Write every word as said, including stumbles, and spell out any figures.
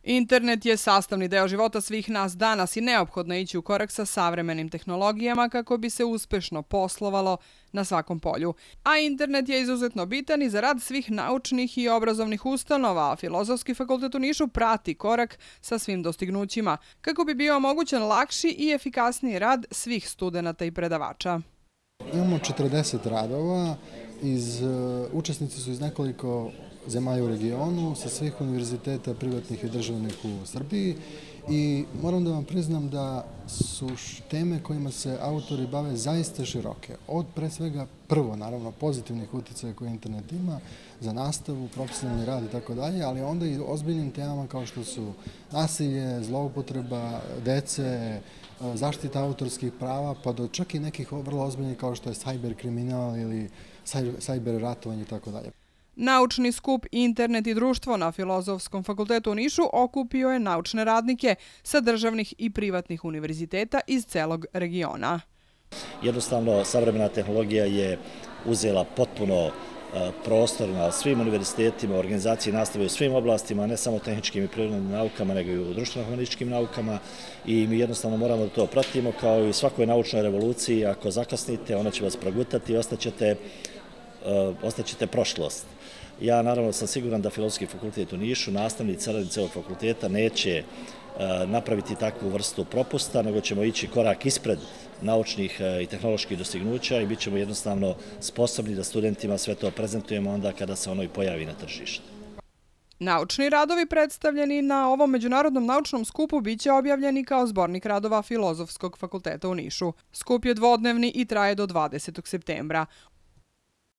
Internet je sastavni deo života svih nas danas i neophodno je ići u korak sa savremenim tehnologijama kako bi se uspešno poslovalo na svakom polju. A internet je izuzetno bitan i za rad svih naučnih i obrazovnih ustanova, a Filozofski fakultet u Nišu prati korak sa svim dostignućima kako bi bio omogućen lakši i efikasniji rad svih studenata i predavača. Imamo četrdeset radova, iz, učesnici su iz nekoliko zemalja u regionu, sa svih univerziteta privatnih i državnih u Srbiji i moram da vam priznam da su teme kojima se autori bave zaista široke. Od pre svega prvo, naravno, pozitivnih uticaja koje internet ima za nastavu, profesionalni rad i tako dalje, ali onda i ozbiljnim temama kao što su nasilje, zloupotreba dece, zaštita autorskih prava, pa do čak i nekih vrlo ozbiljnih kao što je sajber kriminal ili sajber ratovanje i tako dalje. Naučni skup Internet i društvo na Filozofskom fakultetu u Nišu okupio je naučne radnike sa državnih i privatnih univerziteta iz celog regiona. Jednostavno, savremena tehnologija je uzela potpuno prostor na svim univerzitetima, organizaciji nastave u svim oblastima, ne samo tehničkim i prirodnim naukama, nego i u društveno-humanističkim naukama i mi jednostavno moramo da to pratimo kao i u svakoj naučnoj revoluciji. Ako zakasnite, ona će vas progutati i ostaćete ostaćete prošlost. Ja naravno sam siguran da Filozofski fakultet u Nišu, nastavnici, saradnici ovog fakulteta neće napraviti takvu vrstu propusta, nego ćemo ići korak ispred naučnih i tehnoloških dostignuća i bit ćemo jednostavno sposobni da studentima sve to prezentujemo onda kada se ono i pojavi na tržištu. Naučni radovi predstavljeni na ovom međunarodnom naučnom skupu biće objavljeni kao zbornik radova Filozofskog fakulteta u Nišu. Skup je dvodnevni i traje do dvadesetog septembra.